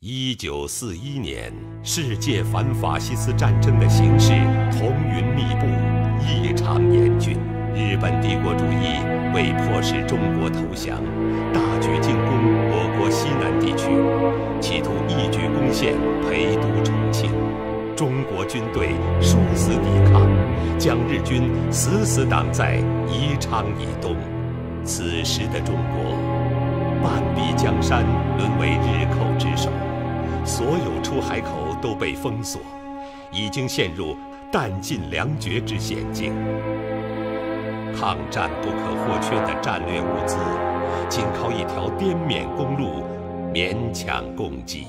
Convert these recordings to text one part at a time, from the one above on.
1941年，世界反法西斯战争的形势彤云密布，异常严峻。日本帝国主义为迫使中国投降，大举进攻我国西南地区，企图一举攻陷陪都重庆。中国军队殊死抵抗，将日军死死挡在宜昌以东。此时的中国，半壁江山沦为日寇之手。所有出海口都被封锁，已经陷入弹尽粮绝之险境。抗战不可或缺的战略物资，仅靠一条滇缅公路勉强供给。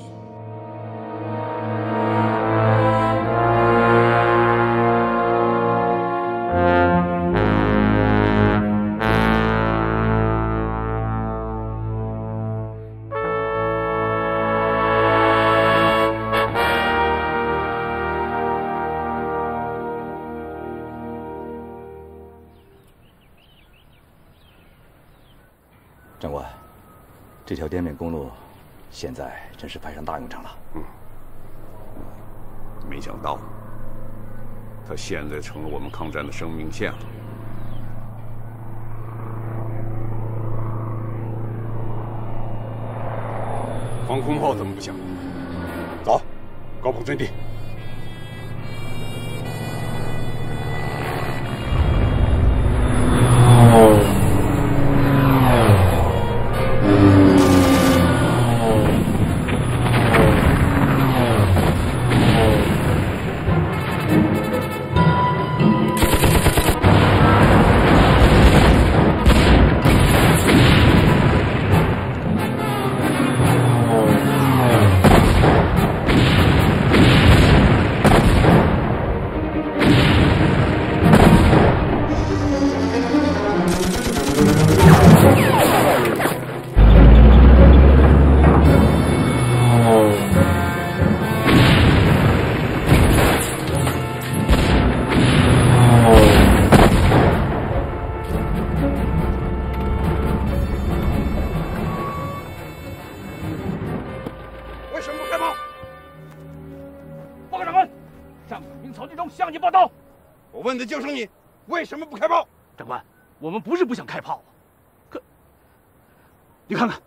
长官，这条滇缅公路现在真是派上大用场了。 没想到，它现在成了我们抗战的生命线了。防空炮怎么不响？走，高炮阵地。问的就是你，为什么不开炮？ 长官，我们不是不想开炮，可你看看，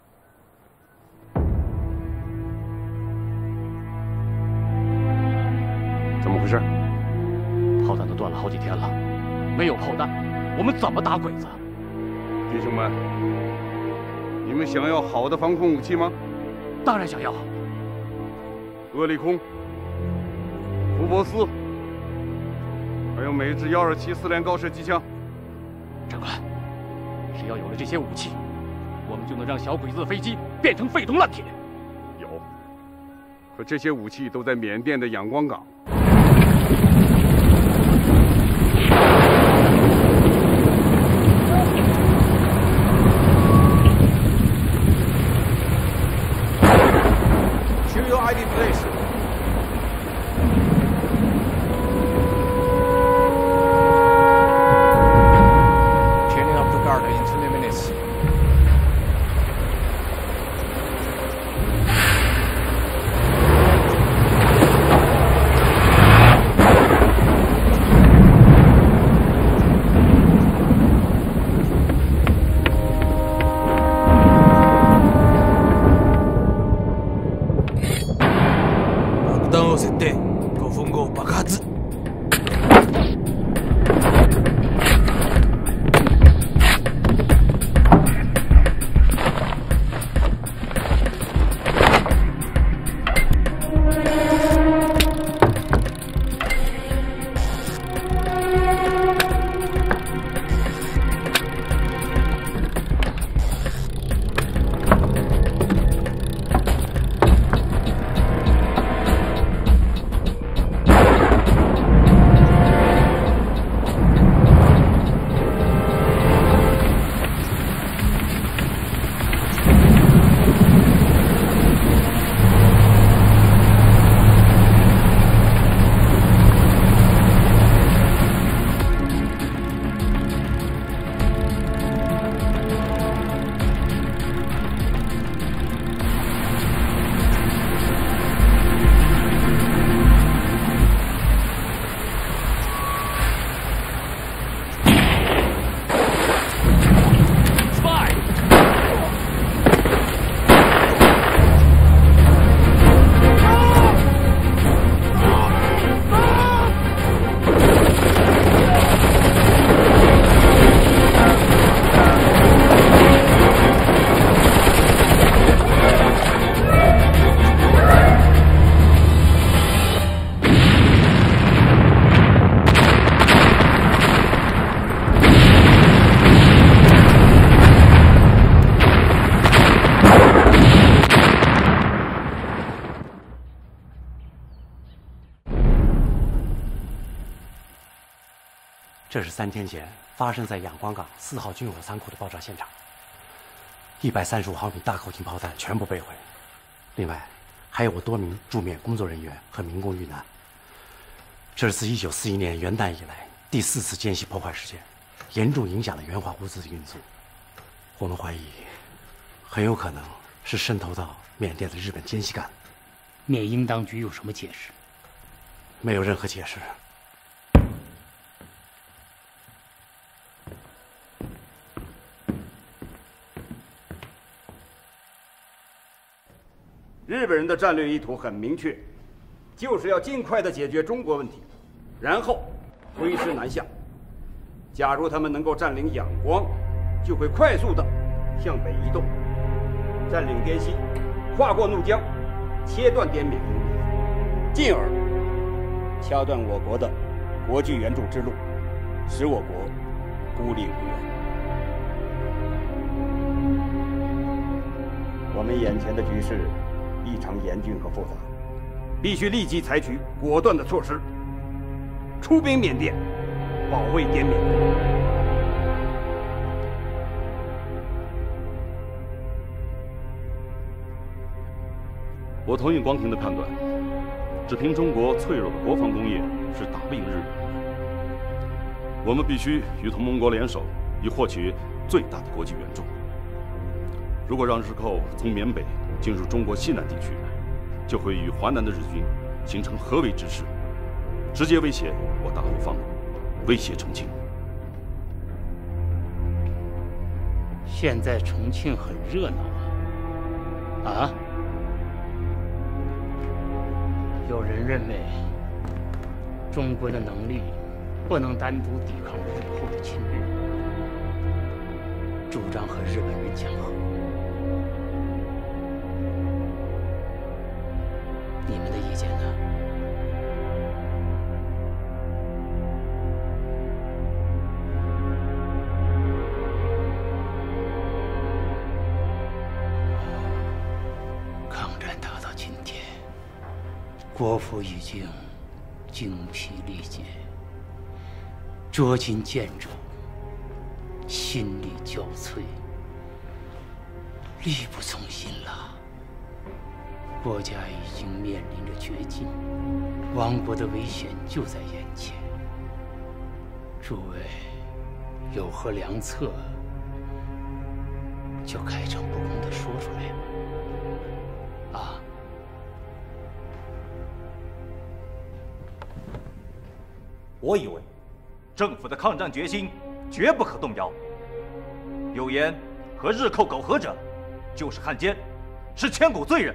怎么回事？ 炮弹都断了好几天了，没有炮弹，我们怎么打鬼子？ 弟兄们，你们想要好的防空武器吗？ 当然想要。 厄利空、福伯斯。还有美制1274连高射机枪。 长官，只要有了这些武器，我们就能让小鬼子的飞机变成废铜烂铁。 有，可这些武器都在缅甸的仰光港。 Chew your ID, please. 这是3天前发生在仰光港4号军火仓库的爆炸现场，135毫米大口径炮弹全部被毁，另外还有多名驻缅工作人员和民工遇难。这是自1941年元旦以来第4次间隙破坏事件，严重影响了援华物资的运作。我们怀疑，很有可能是渗透到缅甸的日本奸细干的。 缅英当局有什么解释？ 没有任何解释。 日本人的战略意图很明确，就是要尽快地解决中国问题，然后挥师南下。假如他们能够占领仰光，就会快速地向北移动，占领滇西，跨过怒江，切断滇缅公路，进而掐断我国的国际援助之路，使我国孤立无援。我们眼前的局势异常严峻和复杂，必须立即采取果断的措施，出兵缅甸，保卫滇缅。 我同意光庭的判断，只凭中国脆弱的国防工业是打不赢日本的。我们必须与同盟国联手，以获取最大的国际援助。如果让日寇从缅北进入中国西南地区，就会与华南的日军形成合围之势，直接威胁我大后方，威胁重庆。 现在重庆很热闹啊！有人认为中国的能力不能单独抵抗日后的侵略，主张和日本人讲和。你们的意见呢？抗战打到今天，国府已经精疲力竭，捉襟见肘，心力交瘁，力不从心了。国家已经面临着绝境，亡国的危险就在眼前。诸位有何良策，就开诚布公地说出来吧。啊！ 我以为，政府的抗战决心绝不可动摇。有言和日寇苟合者，就是汉奸，是千古罪人。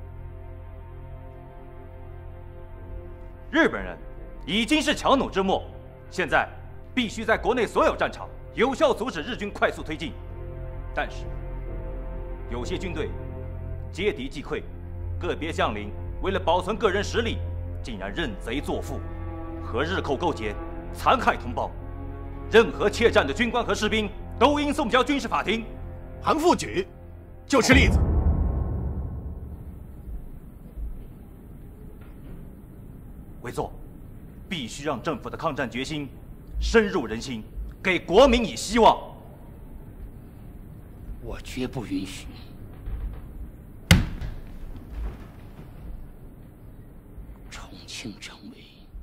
日本人已经是强弩之末，现在必须在国内所有战场有效阻止日军快速推进。但是，有些军队接敌击溃，个别将领为了保存个人实力，竟然认贼作父，和日寇勾结，残害同胞。任何怯战的军官和士兵都应送交军事法庭。 韩复榘就是例子。 委座，必须让政府的抗战决心深入人心，给国民以希望。 我绝不允许重庆成为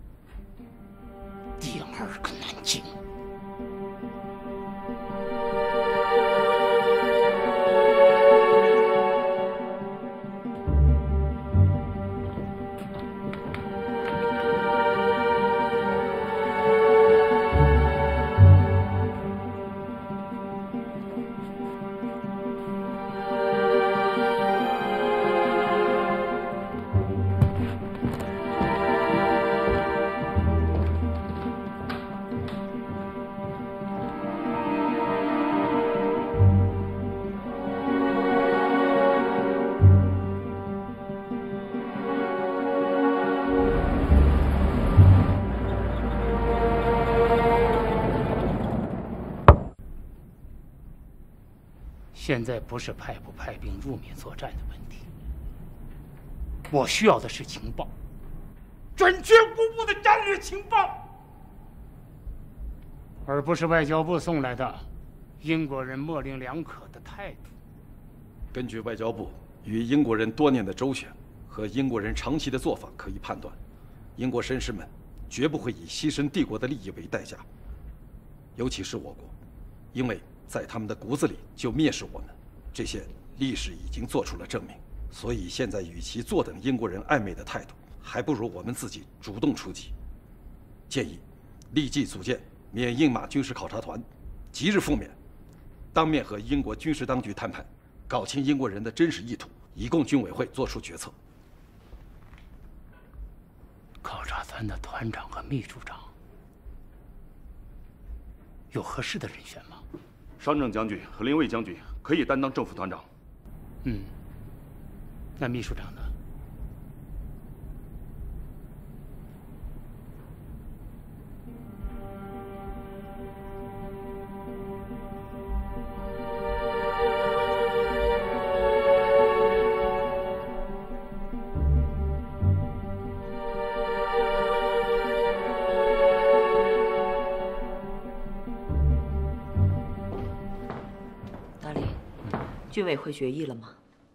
第二个南京。现在不是派不派兵入缅作战的问题，我需要的是情报，准确无误的战略情报。 而不是外交部送来的英国人模棱两可的态度。 根据外交部与英国人多年的周旋和英国人长期的做法可以判断，英国绅士们绝不会以牺牲帝国的利益为代价，尤其是我国，因为在他们的骨子里就蔑视我们，这些历史已经做出了证明。所以现在与其坐等英国人暧昧的态度，还不如我们自己主动出击。建议立即组建缅英马军事考察团，即日复免，当面和英国军事当局谈判，搞清英国人的真实意图，以供军委会作出决策。 考察团的团长和秘书长有合适的人选吗？ 商正将军和林卫将军可以担当政府团长。 那秘书长呢？ 达理，军委会决议了吗？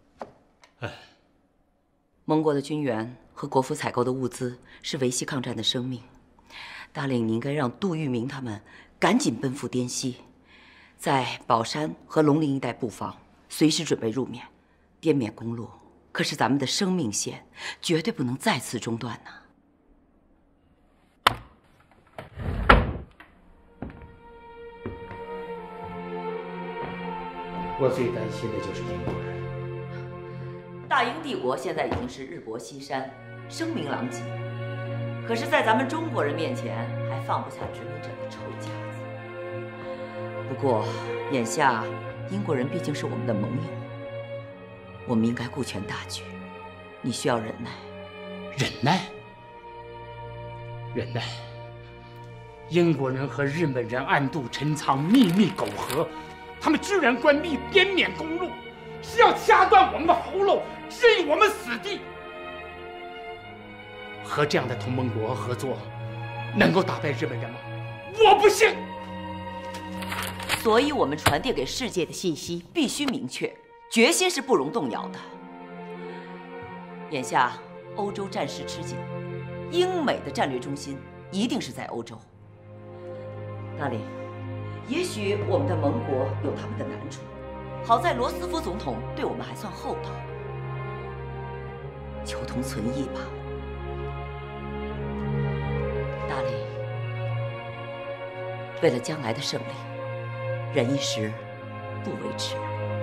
盟国的军援和国府采购的物资是维系抗战的生命。大领，你应该让杜聿明他们赶紧奔赴滇西，在宝山和龙陵一带布防，随时准备入缅。滇缅公路可是咱们的生命线，绝对不能再次中断呐。 我最担心的就是英国人。 大英帝国现在已经是日薄西山，声名狼藉，可是，在咱们中国人面前，还放不下殖民者的臭架子。不过，眼下英国人毕竟是我们的盟友，我们应该顾全大局。你需要忍耐。 忍耐。英国人和日本人暗度陈仓，秘密苟合，他们居然关闭滇缅公路，是要掐断我们的喉咙，置我们死地。和这样的同盟国合作，能够打败日本人吗？我不信。 所以，我们传递给世界的信息必须明确，决心是不容动摇的。眼下，欧洲战事吃紧，英美的战略中心一定是在欧洲。大领，也许我们的盟国有他们的难处，好在罗斯福总统对我们还算厚道，求同存异吧。大领，为了将来的胜利，忍一时，不为迟。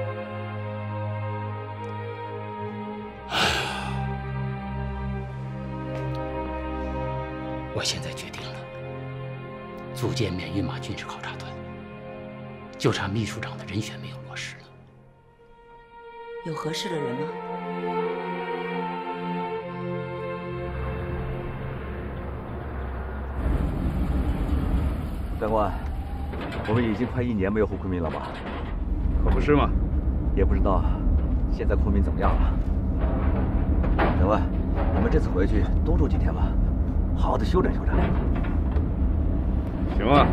我现在决定了，组建缅运马军事考察团，就差秘书长的人选没有落实了。 有合适的人吗？ 长官，我们已经快1年没有回昆明了吧？ 可不是吗？ 也不知道现在昆明怎么样了。长官，你们这次回去多住几天吧，好好的休整休整。 行啊。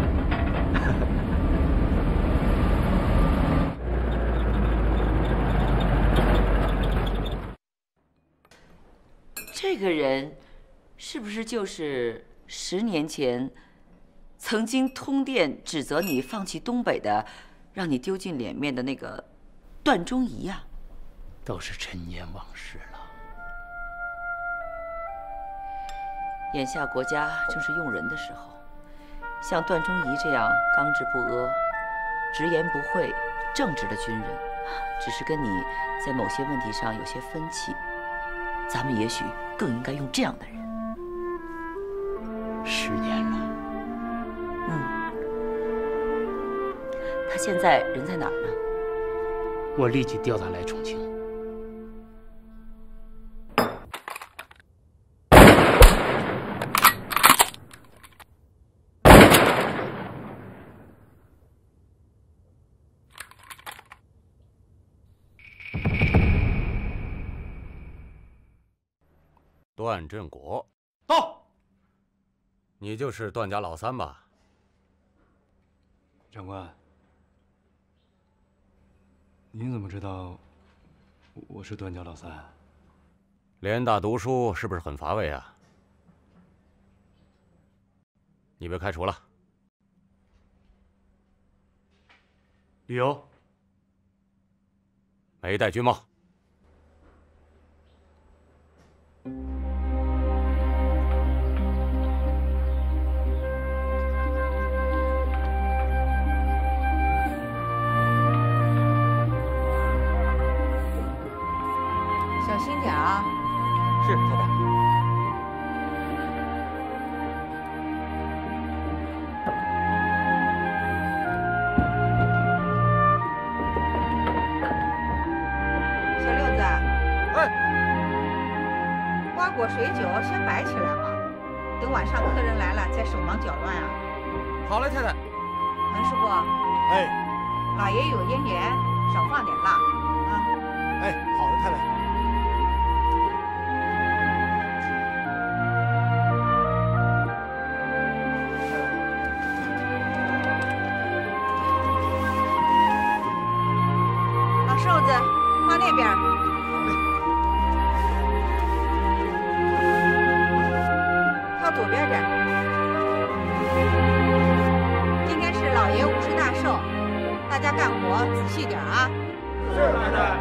这个人是不是就是10年前曾经通电指责你放弃东北的，让你丢尽脸面的那个段忠仪呀？ 都是陈年往事了。 眼下国家正是用人的时候，像段忠仪这样刚直不阿、直言不讳、正直的军人，只是跟你在某些问题上有些分歧，咱们也许更应该用这样的人。 10年了。 他现在人在哪儿呢？ 我立即调他来重庆。 段振国到。 你就是段家老三吧？ 长官，您怎么知道我是断交老三？ 联大读书是不是很乏味啊？你被开除了。 理由？ 没戴军帽。 小心点啊！ 是，太太。 小六子， 哎， 瓜果水酒先摆起来嘛，等晚上客人来了再手忙脚乱啊。 好嘞，太太。 彭师傅， 哎， 老爷有烟缘，少放点辣啊。 哎，好的，太太。 老瘦子，放那边。靠左边站。今天是老爷50大寿，大家干活仔细点啊。 是，太太。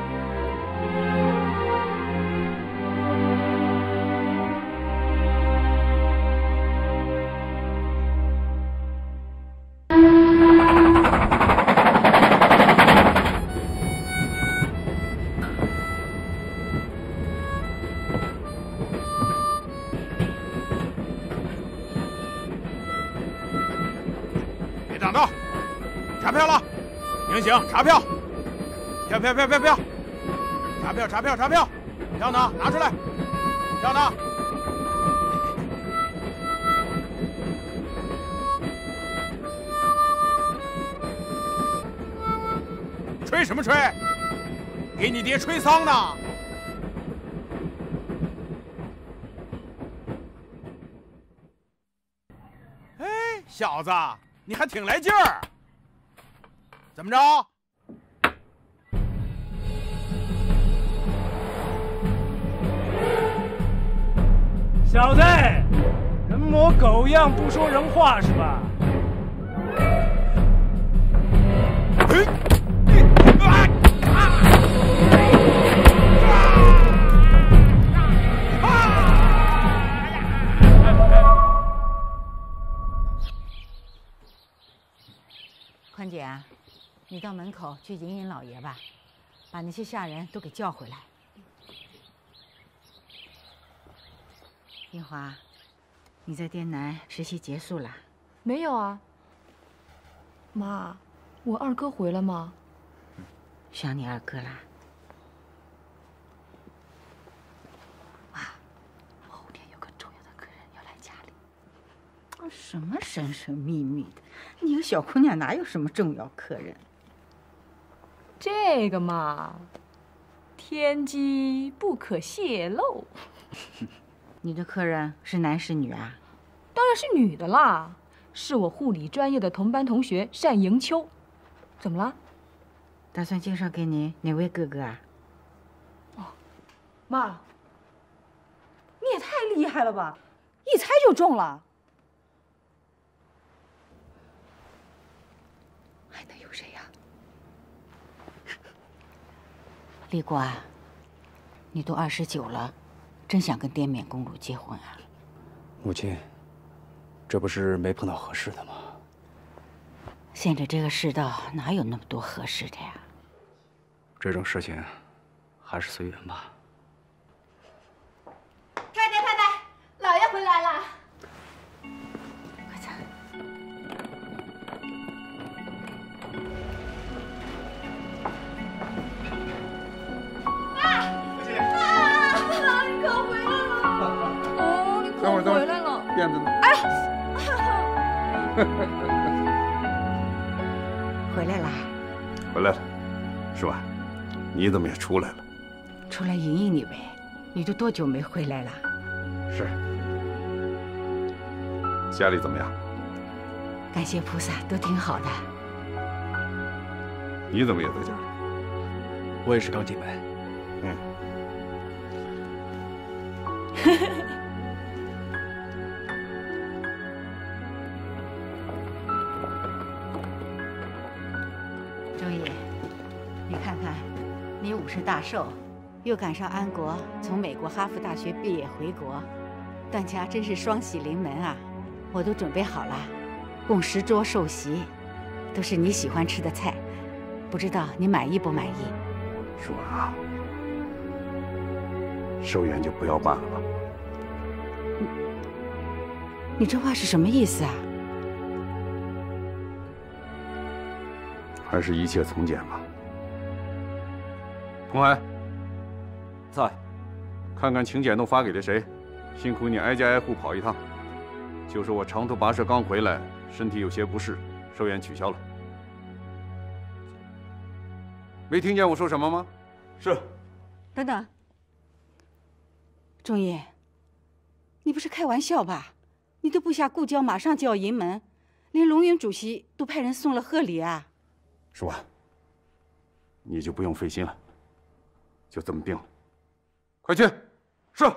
别挡道，查票了，警醒，查票，票，查票，票呢？拿出来，票呢？吹什么吹？给你爹吹丧呢？哎，小子，你还挺来劲儿。怎么着？ 小子，人模狗样不说人话是吧？ 宽姐，你到门口去迎迎老爷吧，把那些下人都给叫回来。英华，你在滇南实习结束了？ 没有啊。妈，我二哥回来吗？ 想你二哥啦。妈，后天有个重要的客人要来家里。什么神神秘秘的？你个小姑娘哪有什么重要客人？ 这个嘛，天机不可泄露。 你的客人是男是女啊？ 当然是女的啦，是我护理专业的同班同学单迎秋。怎么了？ 打算介绍给你哪位哥哥啊？ 哦，妈，你也太厉害了吧，一猜就中了。 还能有谁呀？丽果啊，你都29了，真想跟滇缅公主结婚啊？ 母亲，这不是没碰到合适的吗？ 现在这个世道哪有那么多合适的呀？ 这种事情还是随缘吧。 太太，老爷回来了。 快走。 你可回来了！哦，你可回来了。 辫子呢？ 回来啦！ 回来了，是吧？你怎么也出来了？ 出来迎迎你呗。你都多久没回来了？ 是。家里怎么样？ 感谢菩萨，都挺好的。 你怎么也在这里？ 我也是刚进来。 周易，你看看，你50大寿，又赶上安国从美国哈佛大学毕业回国，段家真是双喜临门啊！我都准备好了，共10桌寿席，都是你喜欢吃的菜，不知道你满意不满意？ 说啊，寿宴就不要办了吧。 你这话是什么意思啊？ 还是一切从简吧。 彭海， 在。 看看请柬都发给了谁？辛苦你挨家挨户跑一趟。就是我长途跋涉刚回来，身体有些不适，寿宴取消了。没听见我说什么吗？ 是。 等等，仲义，你不是开玩笑吧？你的部下顾娇马上就要迎门，连龙云主席都派人送了贺礼啊！ 说完，你就不用费心了，就这么定了。 快去！是。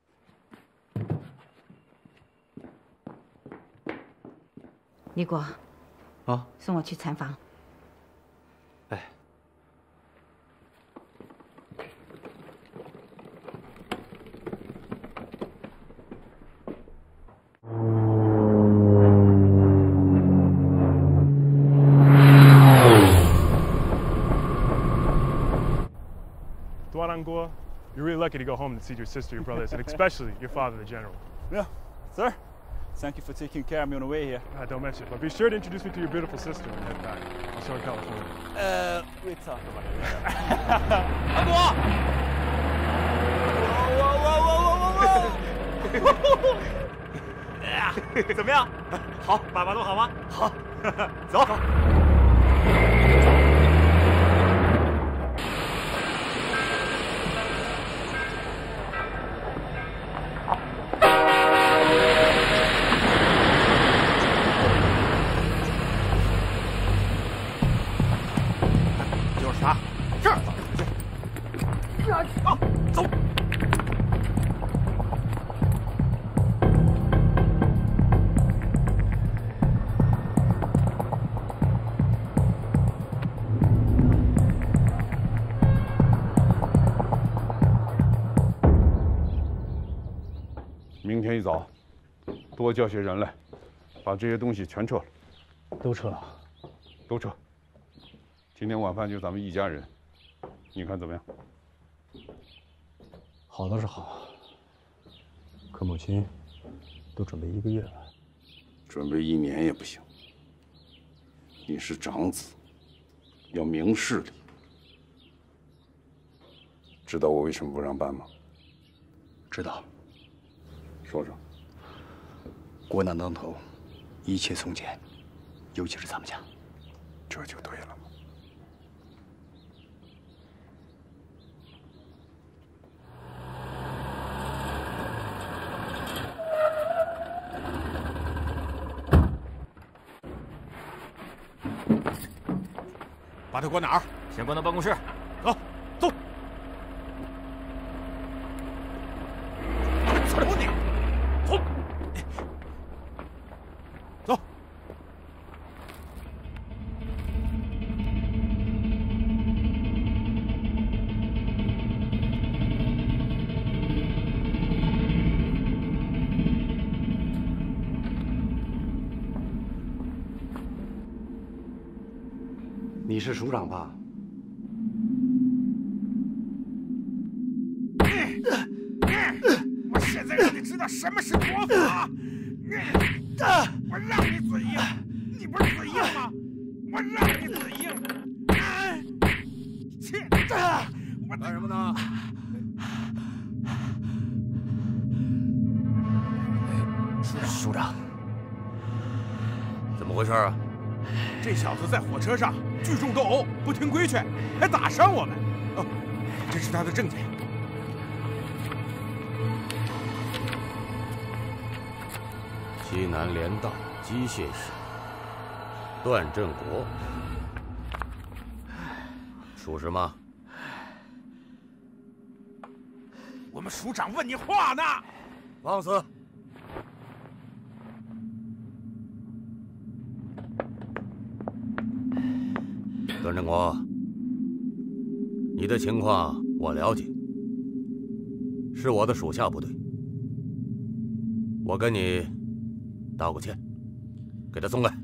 李果， 啊， 送我去禅房。 哎。 Duanangor, you're really lucky to go home and see your sister, your brothers, and especially your father, the general. Yeah, sir. Thank you for taking care of me on the way here. Don't mention it, but be sure to introduce me to your beautiful sister when you head back. I'll show her California. We talk about it later. 安国！ 怎么样？好，爸爸都好吗？好，走。 就是他，这儿走，走。 明天一早，多叫些人来，把这些东西全撤了。 都撤了？ 都撤。今天晚饭就咱们一家人，你看怎么样？ 好倒是好，可母亲都准备1个月了。 准备1年也不行。你是长子，要明事理。知道我为什么不让办吗？ 知道。 说说。 国难当头，一切从简，尤其是咱们家。 这就对了。 把他关哪儿？ 先关到办公室。 走，走。走你，走，走。 你是署长吧？ 我现在让你知道什么是国法！我让你嘴硬，你不是嘴硬吗？我让你嘴硬！切！我干什么呢？ 署长， 怎么回事啊？ 这小子在火车上聚众斗殴，不听规劝，还打伤我们。哦，这是他的证件。 西南联道机械室段振国，属实吗？ 我们署长问你话呢。 放肆！段振国，你的情况我了解，是我的属下部队。我跟你道个歉，给他松开。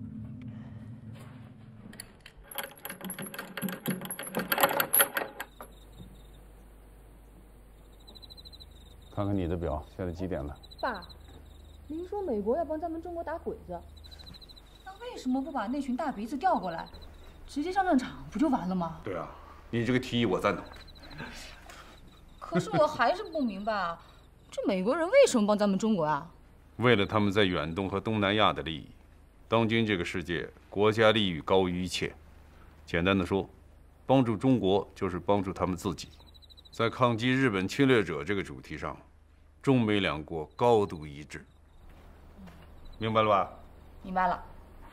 看看你的表，现在几点了？ 爸，您说美国要帮咱们中国打鬼子，那为什么不把那群大鼻子调过来，直接上战场不就完了吗？ 对啊，你这个提议我赞同。 可是我还是不明白啊，这美国人为什么帮咱们中国啊？ 为了他们在远东和东南亚的利益。当今这个世界，国家利益高于一切。简单的说，帮助中国就是帮助他们自己。在抗击日本侵略者这个主题上，中美两国高度一致。明白了吧？ 明白了。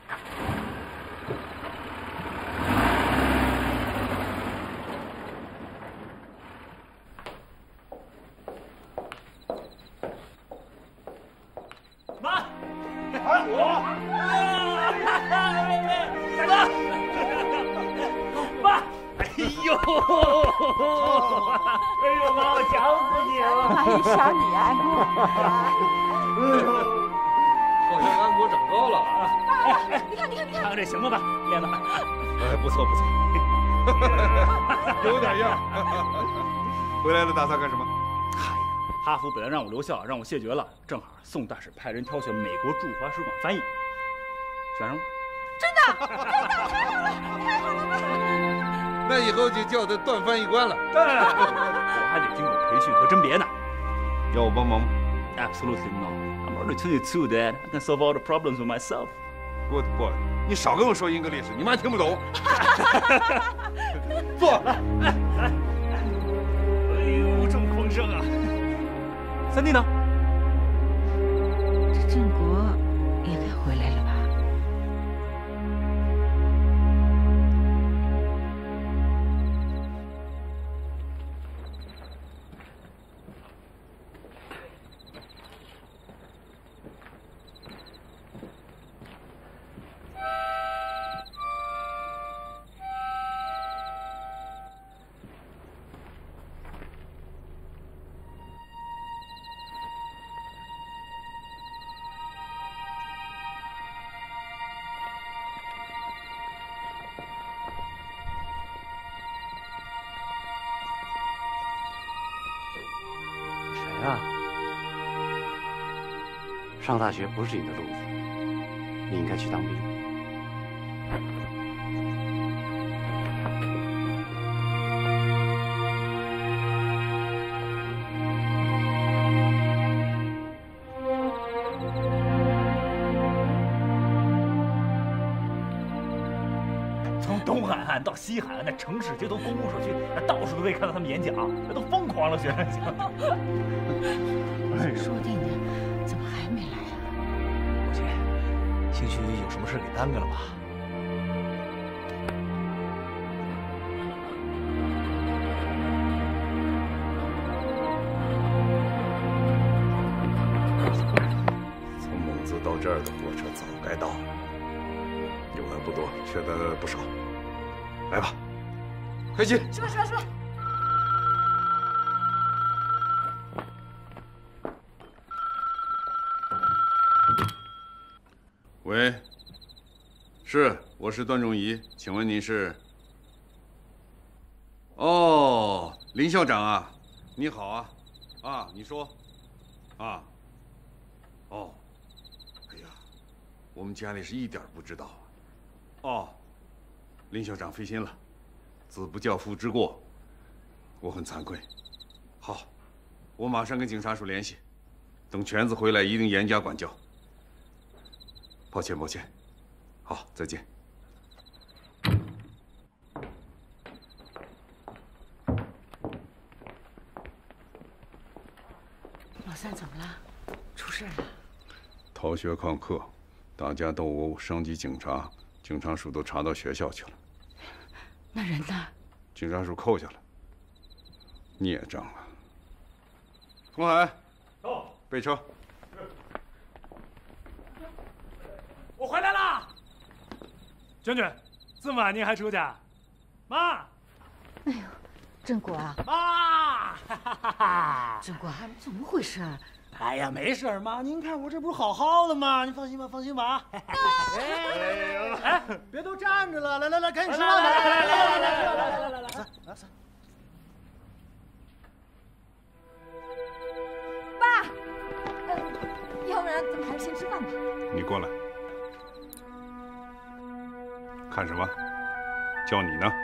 妈，妈，哎呦，哎呦，妈，我想死你了！ 妈也想你，安国。 好像安国长高了啊！ 哎，你看，看这行了吧，练的。 哎，不错不错，有点样。回来了打算干什么？ 哈佛本来让我留校，让我谢绝了，正好宋大使派人挑选美国驻华使馆翻译，选上了。 真的？太好了，太好了！ 那以后就叫他段翻译官了。 我还得经过培训和甄别呢。 要我帮忙吗 ？Absolutely no. I'm already 22, Dad. I can solve all the problems with myself. Good boy. 你少跟我说英格历史，你妈听不懂。坐。 来。哎呦，这么丰盛啊！三弟呢？ 这郑国也该回来了吧？ 上大学不是你的路子，你应该去当兵。 从东海岸到西海岸，那城市街头、公共社区，那到处都可以看到他们演讲，那都疯狂了，学生。 说定的，怎么还没来啊？ 母亲，兴许有什么事给耽搁了吧？ 从蒙自到这儿的火车早该到了，有来不多，却来了不少。来吧，开机。 是吧？ 喂，是，我是段仲仪，请问您是？哦，林校长啊，你好啊，啊，你说，啊，哦，哎呀，我们家里是一点不知道，哦，林校长费心了，子不教父之过，我很惭愧。好，我马上跟警察署联系，等全子回来一定严加管教。抱歉，好，再见。 老三怎么了？出事了？ 逃学旷课，打架斗殴，伤及警察， 警察署都查到学校去了。 那人呢？ 警察署扣下了。孽障啊！童海， 到， 备车。 我回来啦！娟娟，这么晚您还出去？妈！ 哎呦，振国啊！ 妈！ 振国，怎么回事？ 哎呀，没事妈，您看我这不是好好的吗？您放心吧，放心吧啊！哎，别都站着了，来，赶紧吃饭吧！来， 爸，要不然咱们还是先吃饭吧。 你过来。看什么？叫你呢。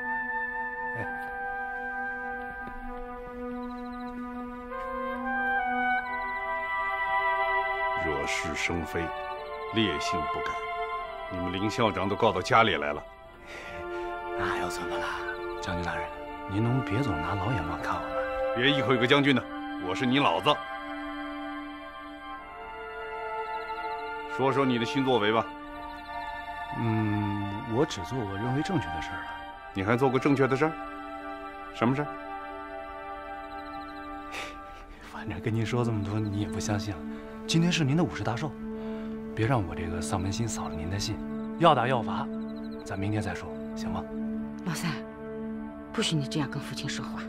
惹是生非，烈性不改。你们林校长都告到家里来了。 那又怎么了？将军大人，您能别总拿老眼光看我们？ 别一口一个将军的，我是你老子。说说你的新作为吧。 我只做我认为正确的事儿了。 你还做过正确的事儿？什么事儿？ 反正跟您说这么多，你也不相信了。今天是您的50大寿，别让我这个丧门星扫了您的兴。要打要罚，咱明天再说，行吗？ 老三，不许你这样跟父亲说话。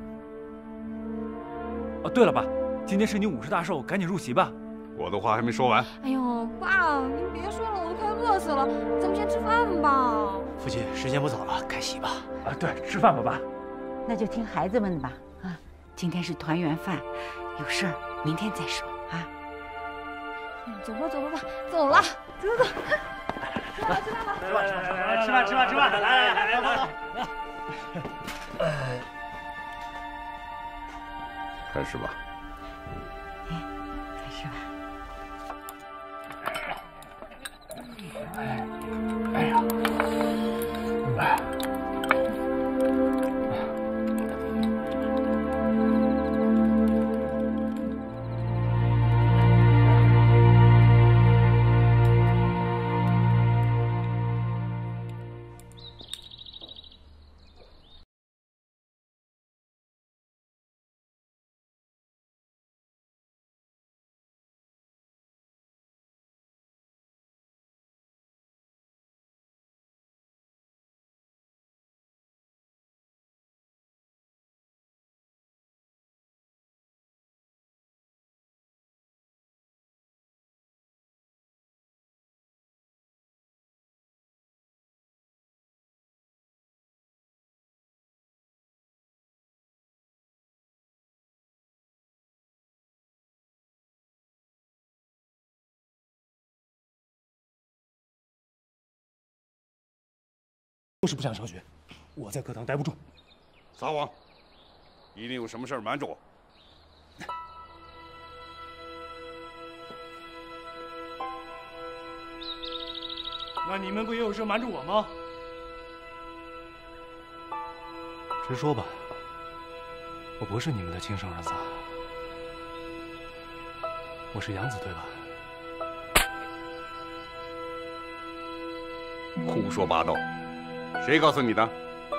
哦，对了，爸，今天是你50大寿，赶紧入席吧。 我的话还没说完。 哎呦，爸，您别说了，我都快饿死了，咱们先吃饭吧。 父亲，时间不早了，开席吧。 啊，对，吃饭吧，爸。 那就听孩子们的吧。啊，今天是团圆饭，有事儿明天再说啊。 走吧，走了，走。 吃饭，来，走。 开始吧。 开始吧。 哎呀，就是不想上学，我在课堂待不住。 撒谎！一定有什么事儿瞒着我。 那你们不也有事瞒着我吗？ 直说吧，我不是你们的亲生儿子，我是养子，对吧？ 胡说八道！谁告诉你的？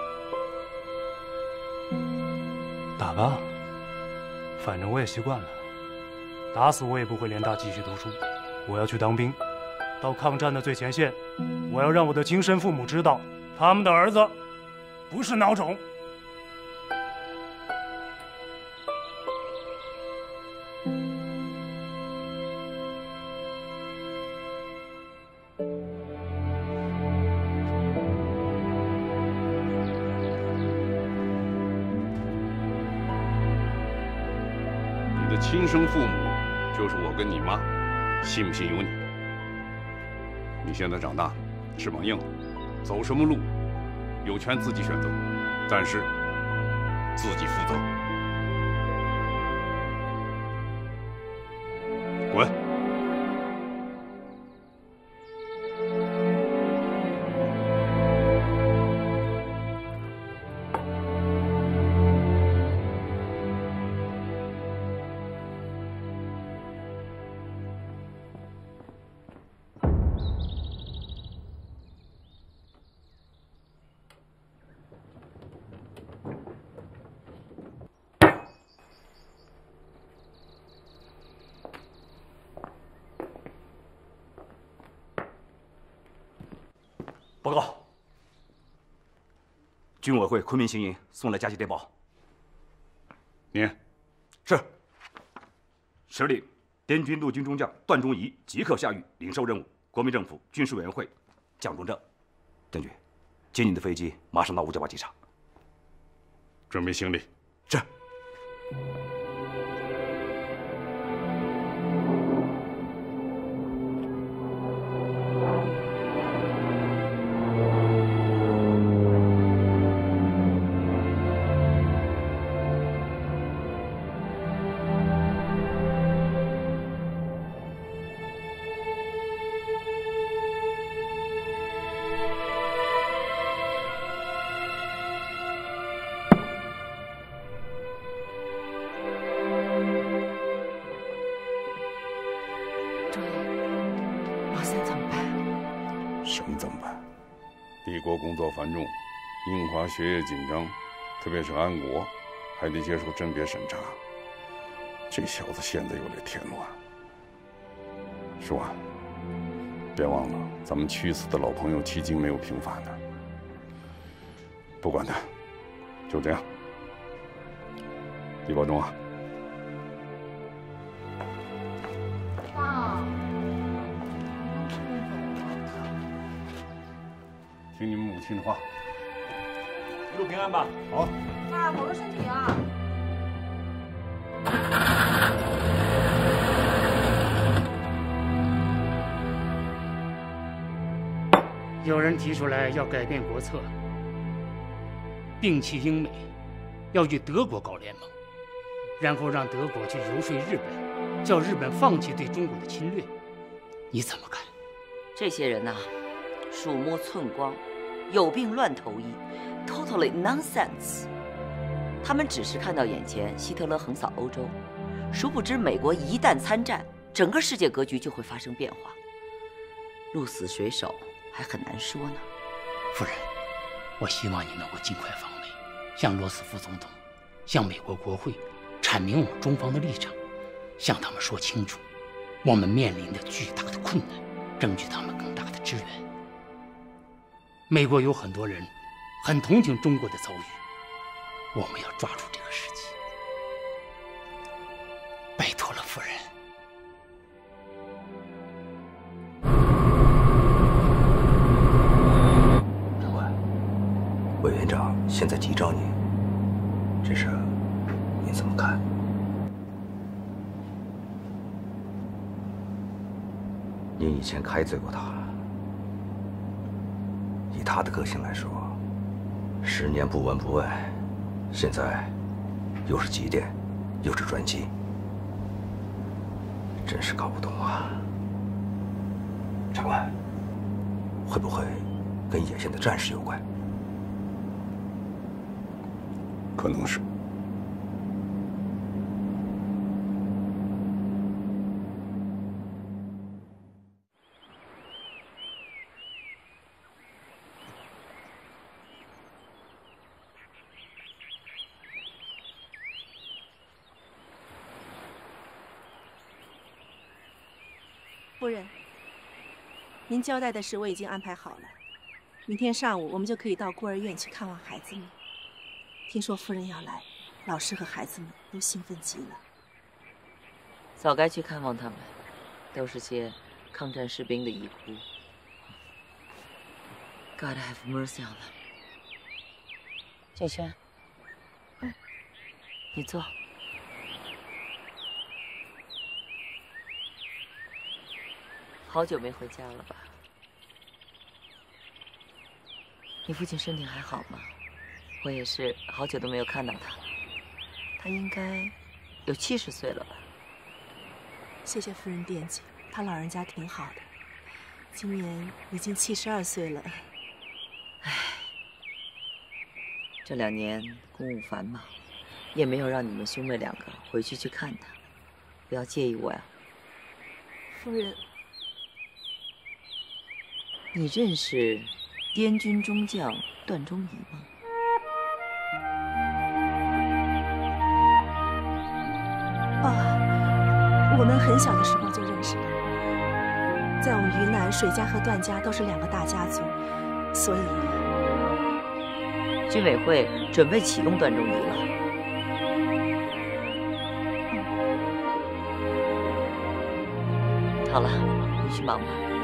打吧，反正我也习惯了。打死我也不会联大继续读书。我要去当兵，到抗战的最前线。我要让我的亲生父母知道，他们的儿子不是孬种。 亲生父母就是我跟你妈，信不信由你。你现在长大了，翅膀硬了，走什么路有权自己选择，但是自己负责。滚！ 报告，军委会昆明行营送来加急电报。 念。 是。实令滇军陆军中将段忠仪即刻下狱领受任务。国民政府军事委员会蒋中正，邓局，接你的飞机马上到乌家坝机场。 准备行李。 是。 帝国工作繁重，英华学业紧张，特别是安国，还得接受甄别审查。这小子现在有点添乱。叔啊，别忘了，咱们屈死的老朋友迄今没有平反呢。不管他，就这样。李保忠啊， 爸， 听你们母亲的话， 一路平安吧。 好。 爸，保重身体啊。 有人提出来要改变国策，摒弃英美，要与德国搞联盟，然后让德国去游说日本，叫日本放弃对中国的侵略。你怎么看？ 这些人呐，鼠目寸光，有病乱投医 ，totally nonsense。他们只是看到眼前希特勒横扫欧洲，殊不知美国一旦参战，整个世界格局就会发生变化。鹿死谁手还很难说呢。 夫人，我希望你能够尽快访美，向罗斯福总统、向美国国会阐明我们中方的立场，向他们说清楚我们面临的巨大的困难，争取他们更大的支援。美国有很多人很同情中国的遭遇，我们要抓住这个时机。拜托了，夫人。 长官，委员长现在急召您，这事您怎么看？您以前开罪过他，以他的个性来说，10年不闻不问，现在又是急电，又是转机，真是搞不懂啊！长官，会不会跟野线的战士有关？ 可能是。 夫人，您交代的事我已经安排好了，明天上午我们就可以到孤儿院去看望孩子们。听说夫人要来，老师和孩子们都兴奋极了。 早该去看望他们，都是些抗战士兵的遗孤。God have mercy on them。景轩，你坐。好久没回家了吧？你父亲身体还好吗？我也是好久都没有看到他了。他应该有70岁了吧？ 谢谢夫人惦记，他老人家挺好的，今年已经72岁了。 唉，这2年公务繁忙，也没有让你们兄妹2个回去看他，不要介意我呀。 夫人。 你认识滇军中将段忠仪吗？ 我们很小的时候就认识了，在我们云南，水家和段家都是2个大家族， 所以， 军委会准备启用段仲仪了。好了，你去忙吧。